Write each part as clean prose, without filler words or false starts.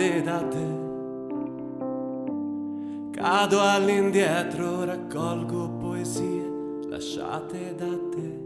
lasciate da te. Cado all'indietro, raccolgo poesie lasciate da te.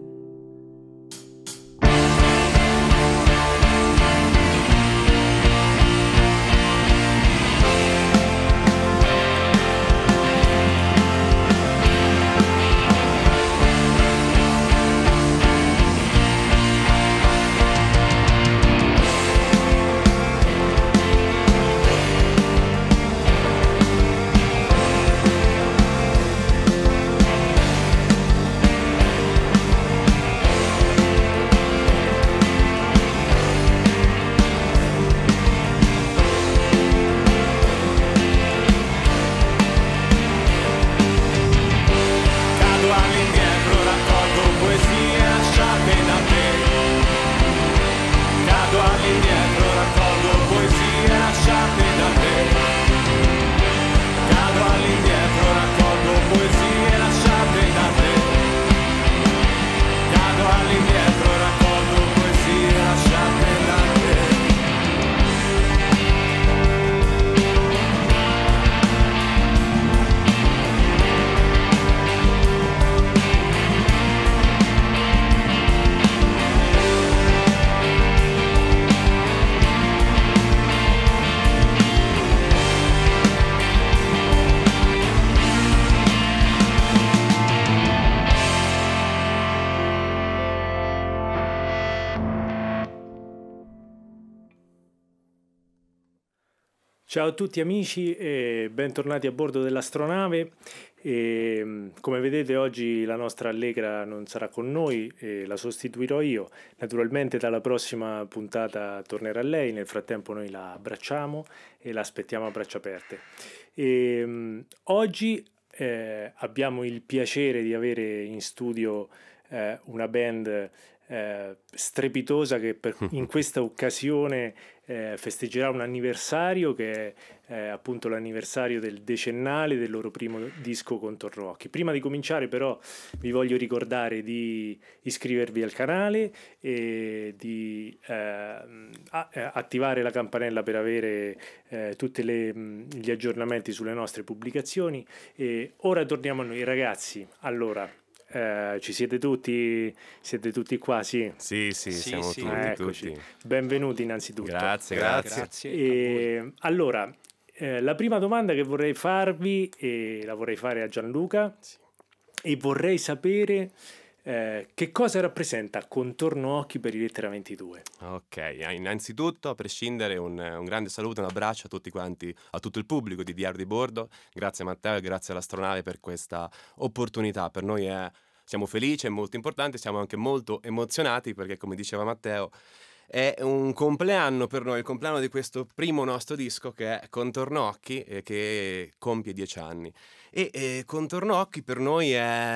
Ciao a tutti amici e bentornati a bordo dell'astronave. Come vedete oggi la nostra Allegra non sarà con noi e la sostituirò io. Naturalmente dalla prossima puntata tornerà lei, nel frattempo noi la abbracciamo e la aspettiamo a braccia aperte. Oggi abbiamo il piacere di avere in studio una band strepitosa che in questa occasione festeggerà un anniversario che è appunto l'anniversario del decennale del loro primo disco Contorno Occhi. Prima di cominciare però vi voglio ricordare di iscrivervi al canale e di attivare la campanella per avere tutti gli aggiornamenti sulle nostre pubblicazioni. E ora torniamo a noi ragazzi. Allora, ci siete tutti qua? Sì, siamo tutti, eccoci. tutti. Benvenuti innanzitutto. Grazie. E allora, la prima domanda che vorrei farvi, e la vorrei fare a Gianluca, e vorrei sapere che cosa rappresenta Contorno Occhi per i Lettera 22. Ok, innanzitutto, a prescindere, un grande saluto, un abbraccio a tutti quanti, a tutto il pubblico di Diario di Bordo. Grazie Matteo e grazie all'astronave per questa opportunità. Per noi siamo felici, è molto importante, siamo anche molto emozionati perché, come diceva Matteo, è un compleanno per noi, il compleanno di questo primo nostro disco che è Contorno Occhi, che compie 10 anni. E Contorno Occhi per noi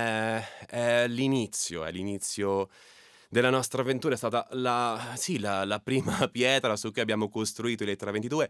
è l'inizio della nostra avventura, è stata la prima pietra su cui abbiamo costruito i Lettera 22.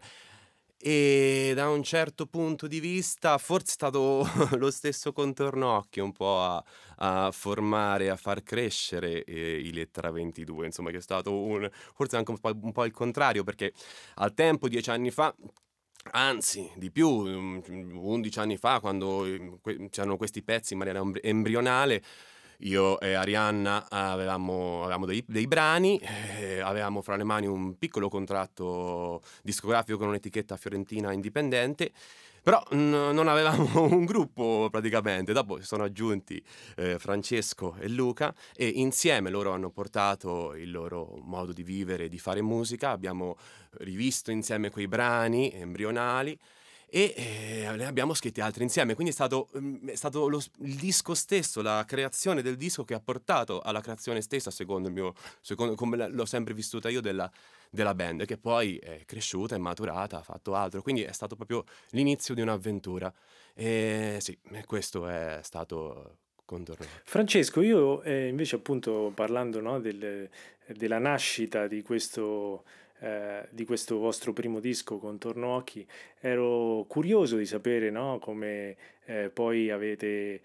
E da un certo punto di vista forse è stato lo stesso Contorno Occhi un po' a formare, a far crescere i Lettera 22, insomma, che è stato forse anche un po' il contrario, perché al tempo, 10 anni fa, anzi di più, 11 anni fa, quando c'erano questi pezzi in maniera embrionale, io e Arianna avevamo dei brani, avevamo fra le mani un piccolo contratto discografico con un'etichetta fiorentina indipendente, però non avevamo un gruppo praticamente. Dopo si sono aggiunti Francesco e Luca e insieme loro hanno portato il loro modo di vivere e di fare musica, abbiamo rivisto insieme quei brani embrionali e ne abbiamo scritti altri insieme, quindi è stato il disco stesso, la creazione del disco che ha portato alla creazione stessa, secondo come l'ho sempre vissuta io, della band, che poi è cresciuta, è maturata, ha fatto altro, quindi è stato proprio l'inizio di un'avventura. E sì, questo è stato Contorno. Francesco, io invece appunto parlando, no, della nascita di questo vostro primo disco Contorno Occhi, ero curioso di sapere, no, come poi avete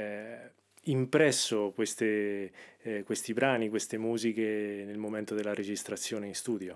impresso questi brani, queste musiche nel momento della registrazione in studio.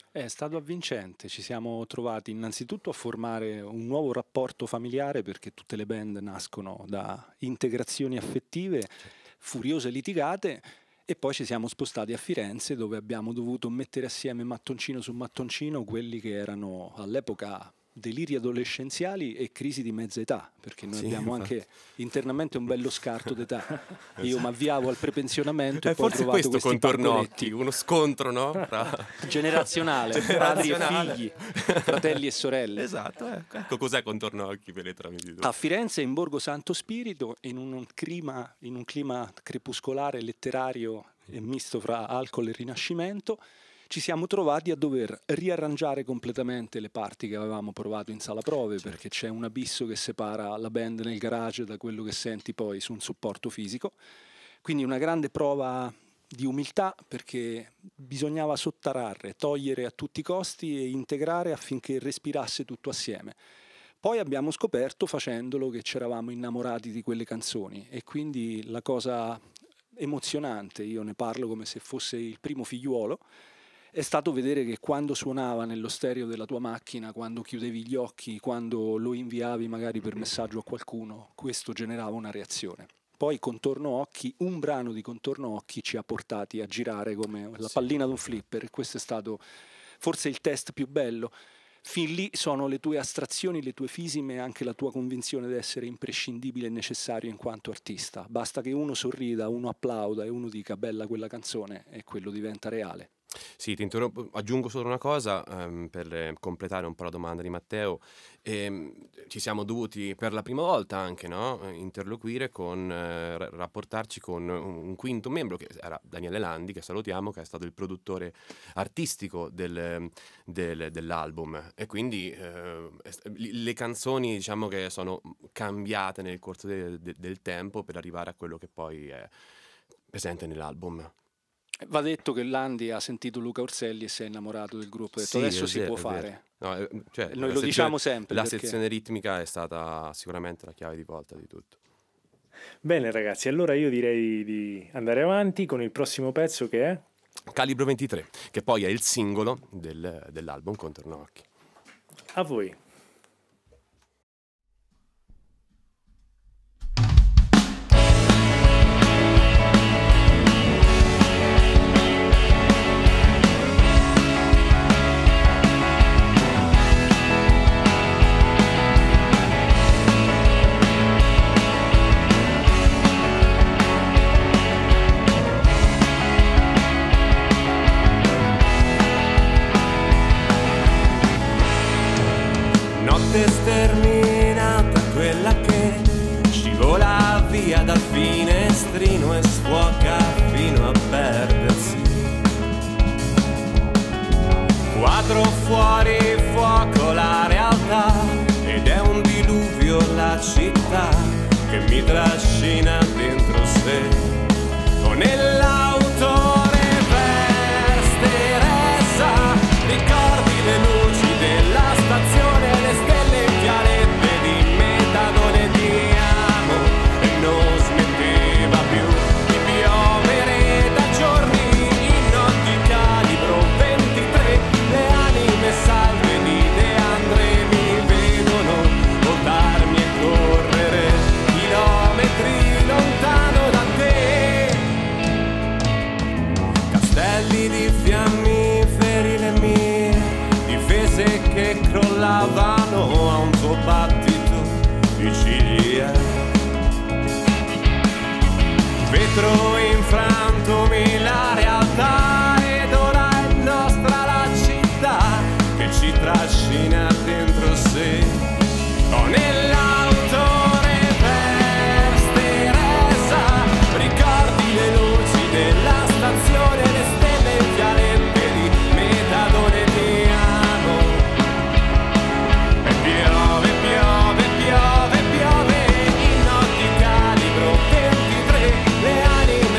È stato avvincente, ci siamo trovati innanzitutto a formare un nuovo rapporto familiare, perché tutte le band nascono da integrazioni affettive, furiose litigate, e poi ci siamo spostati a Firenze, dove abbiamo dovuto mettere assieme mattoncino su mattoncino quelli che erano all'epoca deliri adolescenziali e crisi di mezza età, perché noi abbiamo anche internamente un bello scarto d'età. Io mi avviavo al prepensionamento e poi ho forse trovato questo questi contornocchi, uno scontro, no? generazionale, padri e figli, fratelli e sorelle. Esatto, ecco cos'è contornocchi per le tramite tu. A Firenze, in Borgo Santo Spirito, in un clima crepuscolare, letterario e misto fra alcol e rinascimento, ci siamo trovati a dover riarrangiare completamente le parti che avevamo provato in sala prove, perché c'è un abisso che separa la band nel garage da quello che senti poi su un supporto fisico. Quindi una grande prova di umiltà, perché bisognava sottrarre, togliere a tutti i costi e integrare affinché respirasse tutto assieme. Poi abbiamo scoperto, facendolo, che ci eravamo innamorati di quelle canzoni, e quindi la cosa emozionante, io ne parlo come se fosse il primo figliuolo, è stato vedere che quando suonava nello stereo della tua macchina, quando chiudevi gli occhi, quando lo inviavi magari per messaggio a qualcuno, questo generava una reazione. Poi Contorno Occhi, un brano di Contorno Occhi ci ha portati a girare come la pallina d'un flipper, e questo è stato forse il test più bello. Fin lì sono le tue astrazioni, le tue fisime e anche la tua convinzione di essere imprescindibile e necessario in quanto artista. Basta che uno sorrida, uno applauda e uno dica bella quella canzone, e quello diventa reale. Sì, ti interrompo, aggiungo solo una cosa per completare un po' la domanda di Matteo. Ci siamo dovuti per la prima volta anche, no, interloquire con, rapportarci con un quinto membro, che era Daniele Landi, che salutiamo, che è stato il produttore artistico dell'album, e quindi le canzoni, diciamo, che sono cambiate nel corso del tempo per arrivare a quello che poi è presente nell'album. Va detto che Landi ha sentito Luca Orselli e si è innamorato del gruppo, ha detto adesso si può fare. No, cioè, noi lo diciamo sempre. La sezione ritmica è stata sicuramente la chiave di volta di tutto. Bene ragazzi, allora io direi di andare avanti con il prossimo pezzo, che è Calibro 23, che poi è il singolo dell'album Contorno Occhi. A voi. Sterminata, quella che scivola via dal finestrino e scuoca fino a perdersi. Quadro fuori fuoco la realtà, ed è un diluvio la città che mi trascina dentro sé. O nell'auto reverse Teresa, ricordi le luci della stazione, le stelle in vialette di metadone di amo, e non smetteva più di piovere da giorni in notti calibro 23. Le anime salve di De André mi vedono voltarmi e correre chilometri lontano da te. Castelli di fiammiferi, le mie difese che crollavano a un tuo battito di ciglia. Vetro infrantomi la realtà, ed ora è nostra la città che ci trascina dentro sé. O nell'auto reverse Teresa, ricordi le luci della stazione, le stelle in vialette di metadone ti amo. E piove, piove, piove, piove in notti calibro 23. Le anime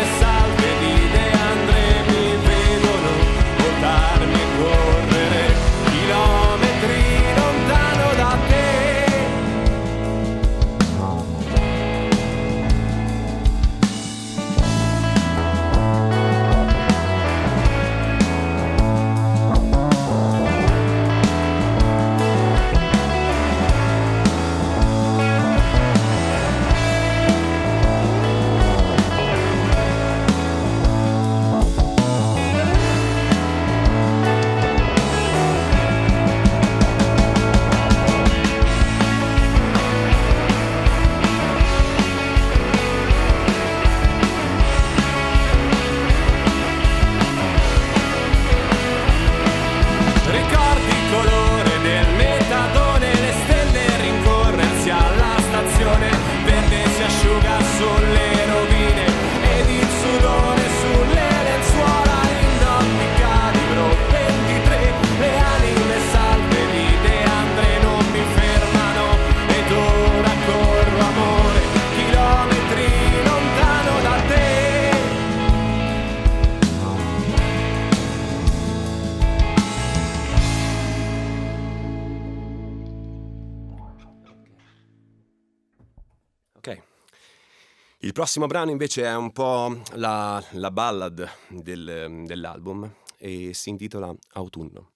Il prossimo brano invece è un po' la ballad dell'album e si intitola Autunno.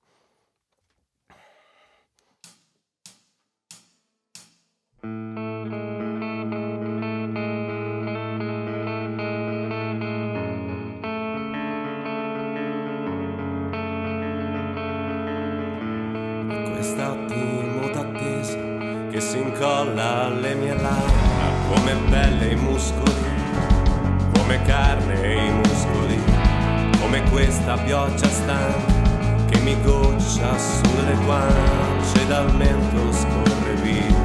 Quest'attimo d'attesa che si incolla alle mie labbra come pelle e muscoli, come carne e i muscoli, come questa pioggia stanca che mi goccia sulle guance dal mento scorre via.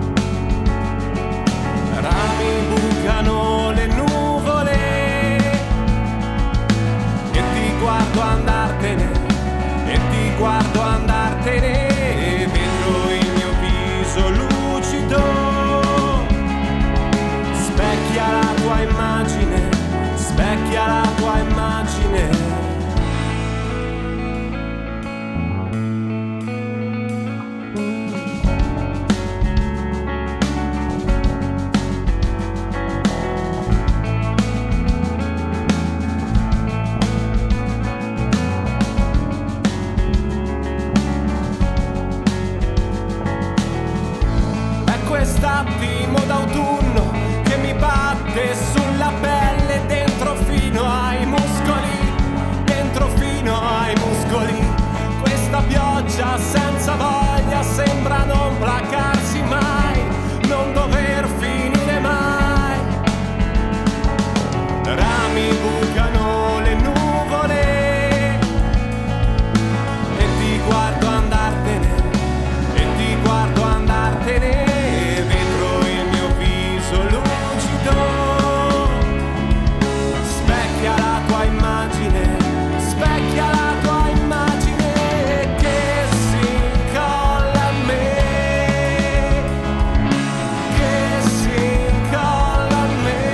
Rami bucano le nuvole e ti guardo andartene, e ti guardo andartene. Vedo il mio viso lucido, specchia la tua immagine, specchia la tua immagine. Quest'attimo d'autunno che mi batte sulla pelle dentro fino ai muscoli, dentro fino ai muscoli. Questa pioggia senza voglia sembra non placarsi mai, non dover finire mai. Rami bucano le nuvole e ti guardo andartene, e ti guardo andartene. Specchia la tua immagine, specchia la tua immagine che si incolla a me, che si incolla a me.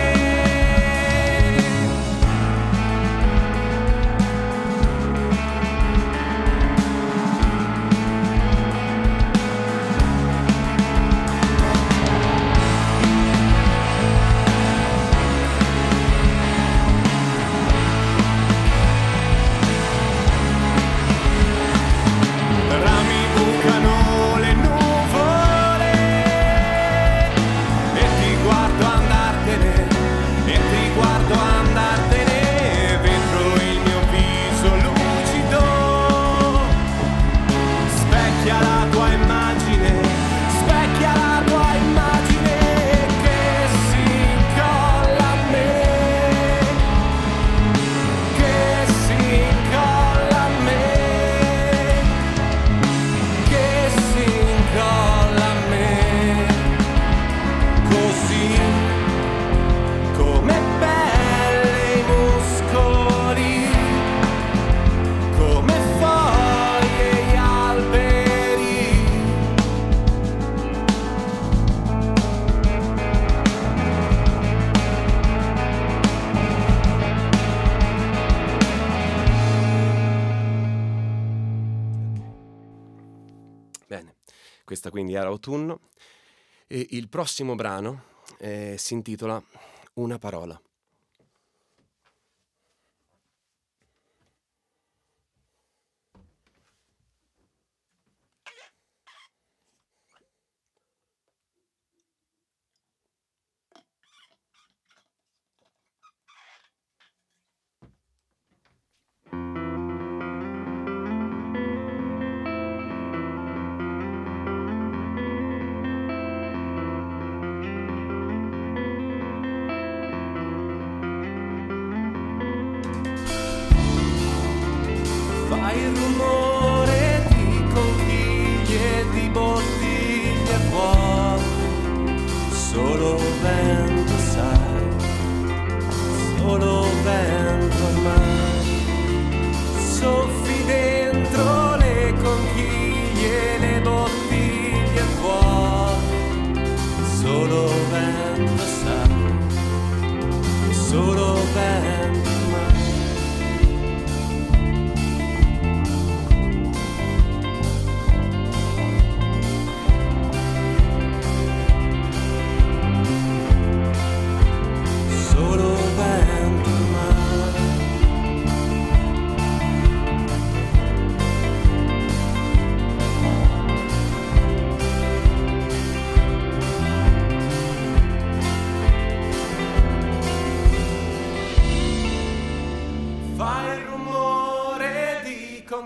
Bene, questa quindi era Autunno e il prossimo brano si intitola Una parola.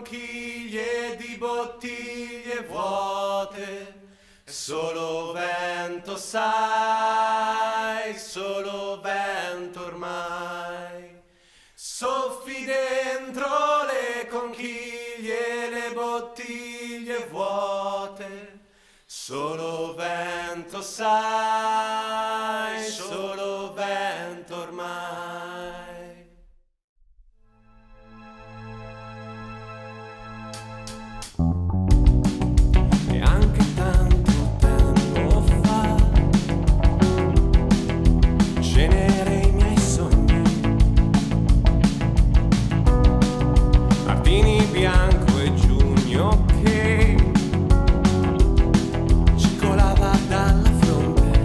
conchiglie di bottiglie vuote, solo vento sai, solo vento ormai. Soffi dentro le conchiglie, le bottiglie vuote, solo vento sai, solo vento ormai. E anche tanto tempo fa cenere i miei sogni, Martini bianco e giugno che ci colava dalla fronte.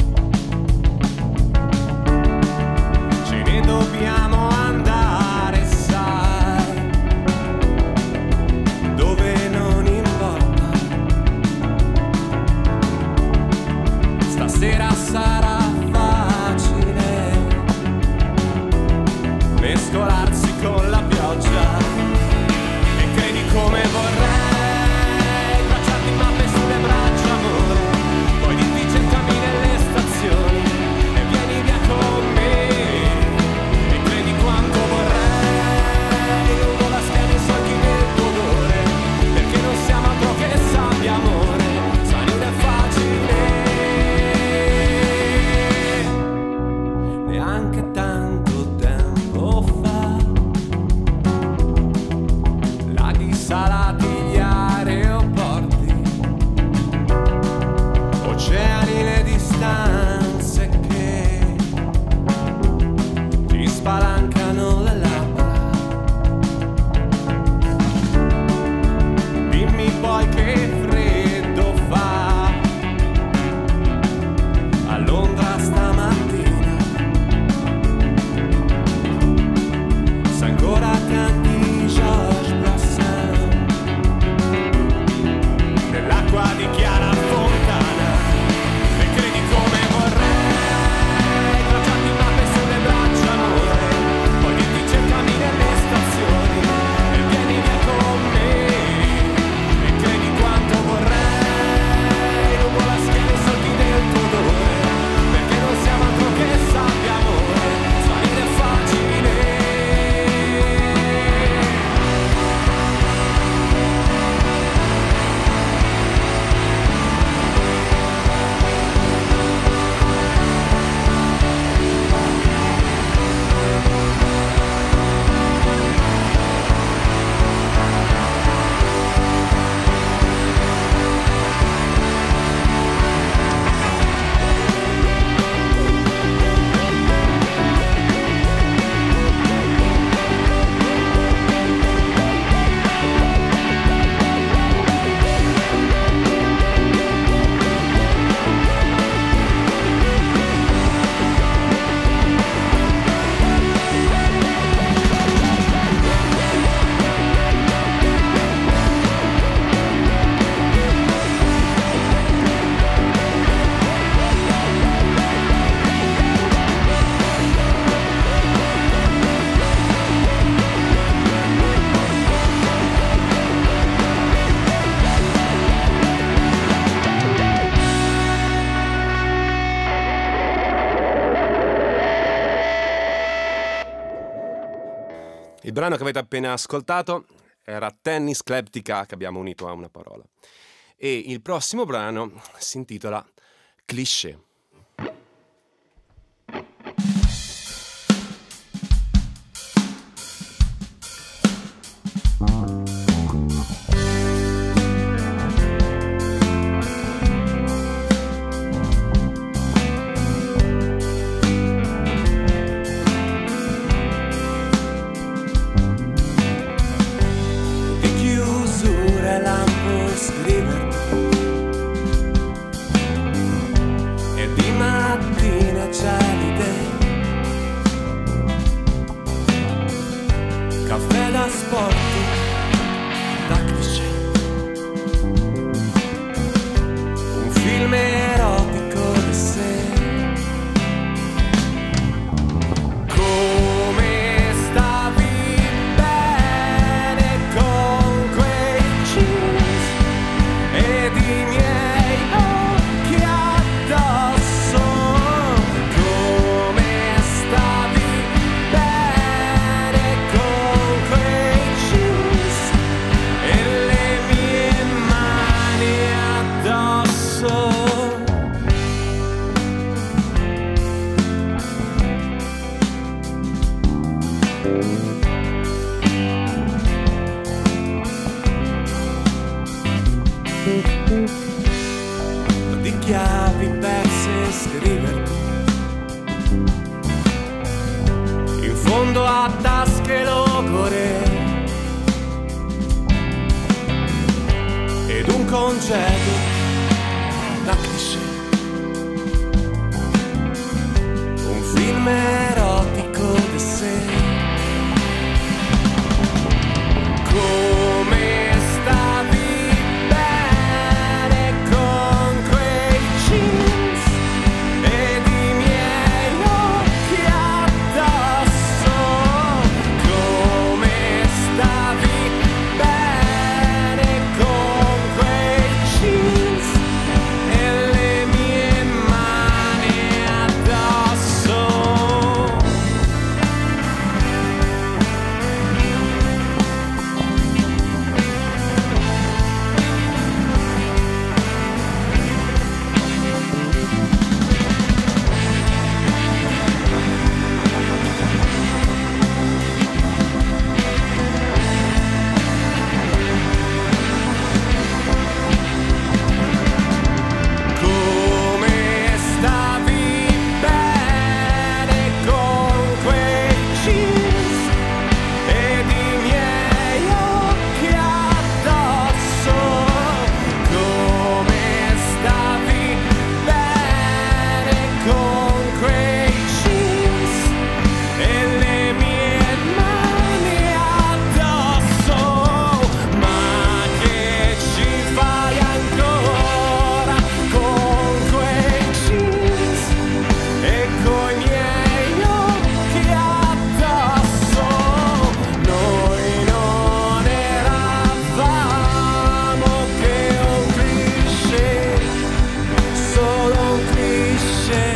Ce ne dobbiamo andare, sai, dove non importa. Stasera sarà facile mescolarsi con la pioggia. E credi come vorrei tracciarti mappe sulle braccia, amore. Poi dirti cercami nelle stazioni e vieni via con me. E credi quanto vorrei lungo la schiena i solchi del tuo odore, perché non siamo altro che sabbia, amore. Sai, non è facile. Neanche tanto tempo fa, laghi salati, gli aeroporti, oceani, le distanze che ti spalancano le labbra. Dimmi poi che freddo fa a Londra stamattina, se ancora canti Georges Brassens nell'acqua di Chiara Fontana. E credi come vorrei tracciarti mappe sulle braccia, amore. Poi dirti cercami nelle stazioni e vieni via con me. E credi quanto vorrei lungo la schiena i solchi del tuo odore, perché non siamo altro che sabbia, amore. Sai, non è facile. Il brano che avete appena ascoltato era Tennis Cleptica, che abbiamo unito a una parola. E il prossimo brano si intitola Cliché. Di chiusure lampo scriverti, ed chiavi perse scriverti in fondo a tasche logore ed un congedo da cliché, un film erotico di sé. Come stavi bene con quei jeans ed i miei occhi addosso? Come stavi bene con quei jeans e le mie mani addosso? Come stavi bene con quei jeans ed i miei occhi addosso? Come stavi bene con quei jeans e le mie mani addosso? Ma che ci fai ancora con quei jeans e coi miei occhi addosso? Noi non eravamo che un cliché, solo un cliché.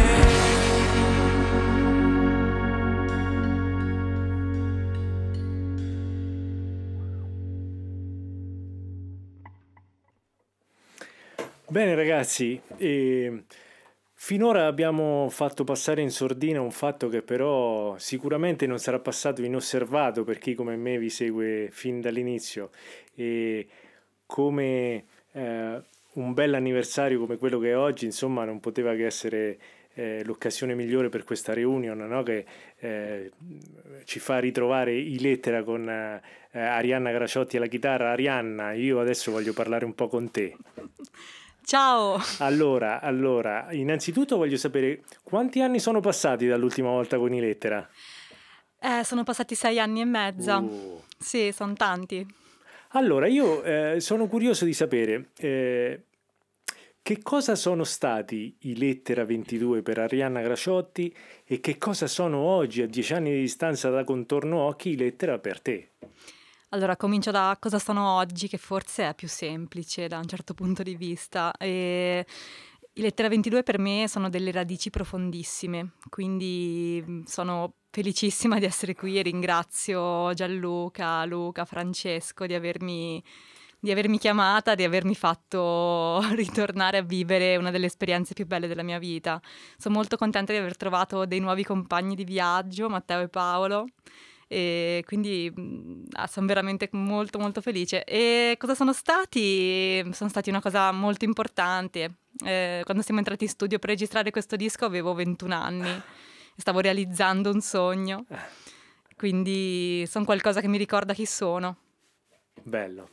Bene ragazzi, finora abbiamo fatto passare in sordina un fatto che però sicuramente non sarà passato inosservato per chi come me vi segue fin dall'inizio, e come un bel anniversario come quello che è oggi, insomma, non poteva che essere l'occasione migliore per questa reunion, no? Che ci fa ritrovare i Lettera con Arianna Graciotti alla chitarra. Arianna, io adesso voglio parlare un po' con te. Ciao! Allora, innanzitutto voglio sapere quanti anni sono passati dall'ultima volta con i Lettera? Sono passati 6 anni e mezzo. Oh. Sì, sono tanti. Allora, io sono curioso di sapere che cosa sono stati i Lettera 22 per Arianna Graciotti e che cosa sono oggi, a 10 anni di distanza da Contorno Occhi, i Lettera per te. Allora, comincio da cosa sono oggi, che forse è più semplice da un certo punto di vista. I Lettera 22 per me sono delle radici profondissime, quindi sono felicissima di essere qui e ringrazio Gianluca, Luca, Francesco di avermi chiamata, di avermi fatto ritornare a vivere una delle esperienze più belle della mia vita. Sono molto contenta di aver trovato dei nuovi compagni di viaggio, Matteo e Paolo, e quindi sono veramente molto molto felice. E cosa sono stati? Sono stati una cosa molto importante. Quando siamo entrati in studio per registrare questo disco avevo 21 anni e stavo realizzando un sogno, quindi sono qualcosa che mi ricorda chi sono. Bello.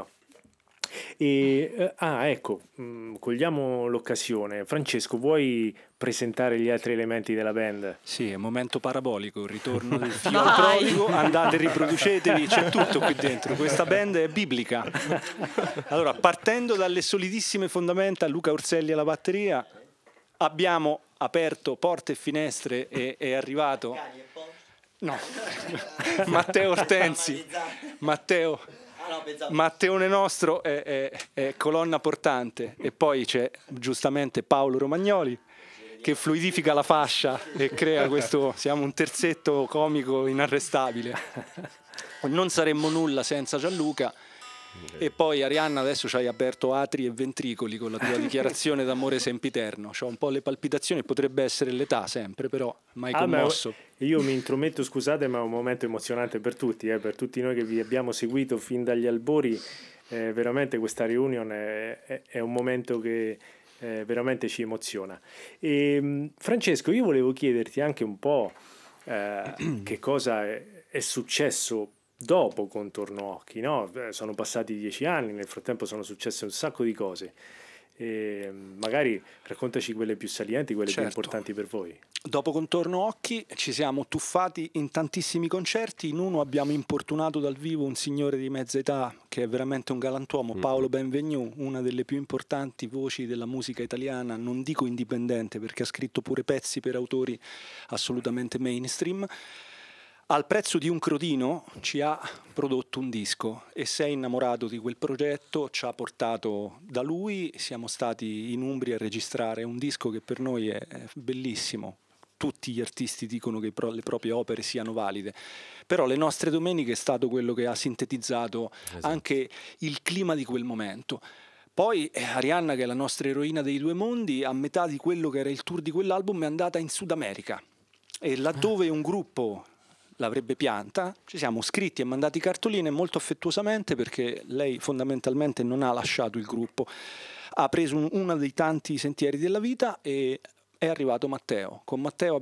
E, ecco, cogliamo l'occasione. Francesco, vuoi presentare gli altri elementi della band? Sì, è un momento parabolico, il ritorno del figlio Vai! prodigo, andate, riproducetevi, c'è tutto qui dentro, questa band è biblica. Allora, partendo dalle solidissime fondamenta, Luca Orselli alla batteria, abbiamo aperto porte e finestre e è arrivato... No, Matteo Ortensi, Matteone nostro è colonna portante, e poi c'è giustamente Paolo Romagnoli che fluidifica la fascia e crea questo, siamo un terzetto comico inarrestabile. Non saremmo nulla senza Gianluca. E poi Arianna, adesso ci hai aperto atri e ventricoli con la tua dichiarazione d'amore sempiterno. C'ho un po' le palpitazioni, potrebbe essere l'età sempre, però mai commosso. Io mi intrometto, scusate, ma è un momento emozionante per tutti noi che vi abbiamo seguito fin dagli albori. Veramente questa reunion è un momento che veramente ci emoziona. E, Francesco, io volevo chiederti anche un po' che cosa è successo dopo Contorno Occhi, no? Sono passati 10 anni, nel frattempo sono successe un sacco di cose. E magari raccontaci quelle più salienti, quelle più importanti per voi. Dopo Contorno Occhi ci siamo tuffati in tantissimi concerti. In uno abbiamo importunato dal vivo un signore di mezza età che è veramente un galantuomo, Paolo Benvenu, una delle più importanti voci della musica italiana, non dico indipendente perché ha scritto pure pezzi per autori assolutamente mainstream. Al prezzo di un crodino ci ha prodotto un disco e si è innamorato di quel progetto, ci ha portato da lui, siamo stati in Umbria a registrare un disco che per noi è bellissimo. Tutti gli artisti dicono che le proprie opere siano valide, però Le nostre domeniche è stato quello che ha sintetizzato anche il clima di quel momento. Poi Arianna, che è la nostra eroina dei due mondi, a metà di quello che era il tour di quell'album è andata in Sud America e laddove un gruppo l'avrebbe pianta, ci siamo scritti e mandati cartoline molto affettuosamente, perché lei fondamentalmente non ha lasciato il gruppo, ha preso uno dei tanti sentieri della vita e è arrivato Matteo. Con Matteo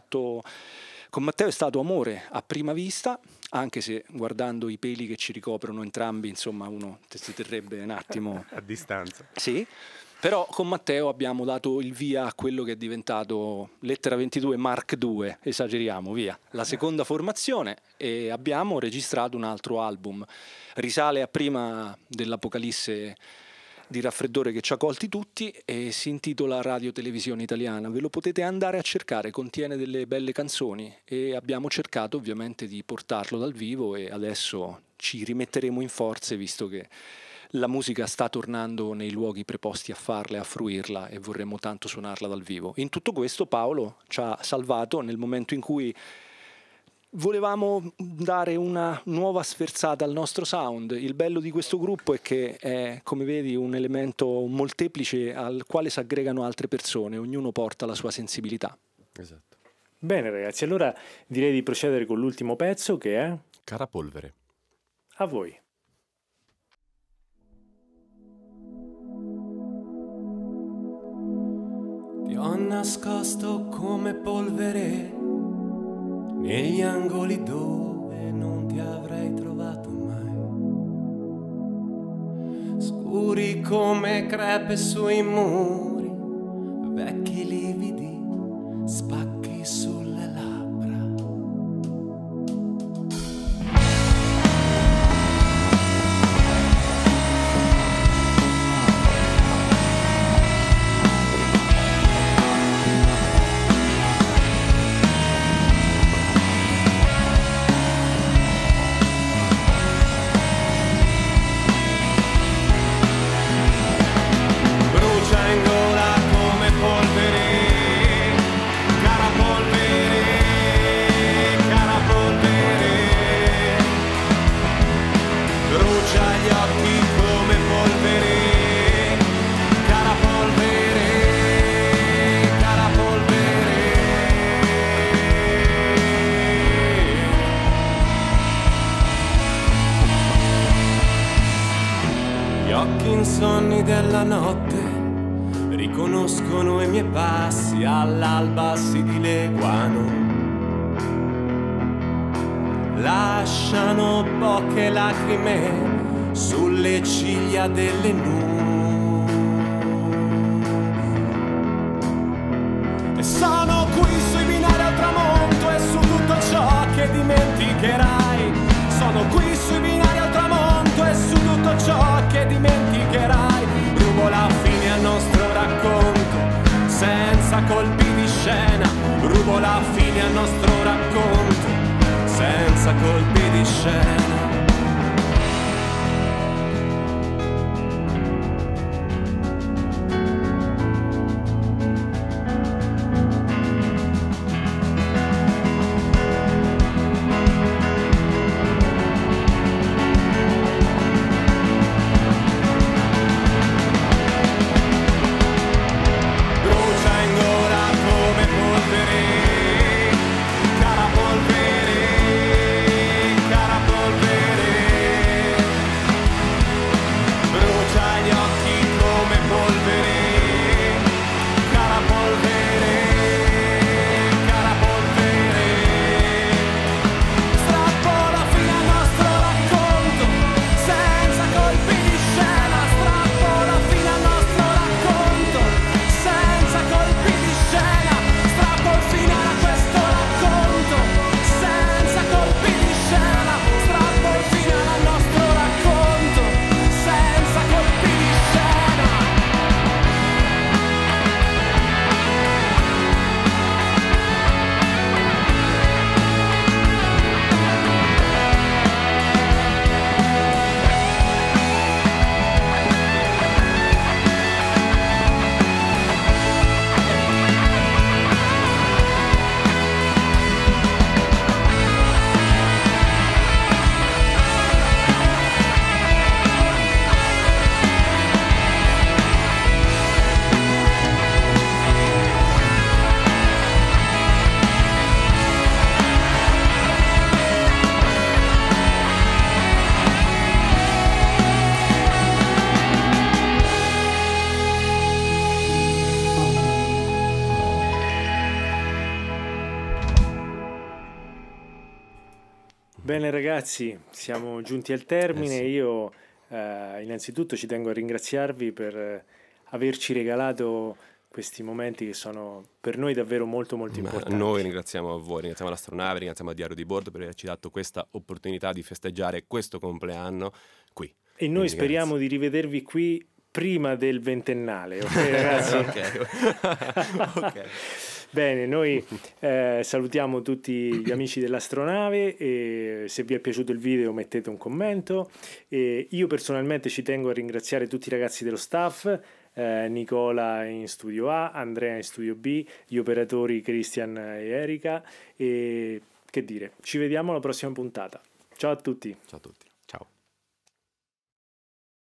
è stato amore a prima vista, anche se guardando i peli che ci ricoprono entrambi, insomma, uno si terrebbe un attimo a distanza. Sì. Però con Matteo abbiamo dato il via a quello che è diventato Lettera 22 Mark II, esageriamo, via, la seconda formazione, e abbiamo registrato un altro album. Risale a prima dell'apocalisse di raffreddore che ci ha colti tutti e si intitola Radio Televisione Italiana. Ve lo potete andare a cercare, contiene delle belle canzoni e abbiamo cercato ovviamente di portarlo dal vivo e adesso ci rimetteremo in forze, visto che la musica sta tornando nei luoghi preposti a farla e a fruirla e vorremmo tanto suonarla dal vivo. In tutto questo Paolo ci ha salvato nel momento in cui volevamo dare una nuova sferzata al nostro sound. Il bello di questo gruppo è che è, come vedi, un elemento molteplice al quale si aggregano altre persone, ognuno porta la sua sensibilità. Esatto. Bene ragazzi, allora direi di procedere con l'ultimo pezzo che è Cara polvere. A voi. Ti ho nascosto come polvere negli angoli dove non ti avrei trovato mai, scuri come crepe sui muri, vecchi lividi spacchi sulle labbra. Insonni della notte riconoscono i miei passi, all'alba si dileguano, lasciano poche lacrime sulle ciglia delle nubi. E sono qui sui binari al tramonto e su tutto ciò che dimenticherai. Sono qui sui binari al tramonto e su tutto ciò che dimenticherai. Rubo la fine al nostro racconto senza colpi di scena. Rubo la fine al nostro racconto senza colpi di scena. Cara polvere, Bene ragazzi, siamo giunti al termine. Sì. Io innanzitutto ci tengo a ringraziarvi per averci regalato questi momenti che sono per noi davvero molto molto importanti. Noi ringraziamo a voi, ringraziamo l'astronave, ringraziamo a Diario di Bordo per averci dato questa opportunità di festeggiare questo compleanno qui. E noi Quindi speriamo grazie. di rivedervi qui prima del ventennale, ok ragazzi? Ok. Bene, noi salutiamo tutti gli amici dell'astronave e se vi è piaciuto il video mettete un commento. E io personalmente ci tengo a ringraziare tutti i ragazzi dello staff, Nicola in studio A, Andrea in studio B, gli operatori Christian e Erika, e che dire, ci vediamo alla prossima puntata. Ciao a tutti. Ciao a tutti.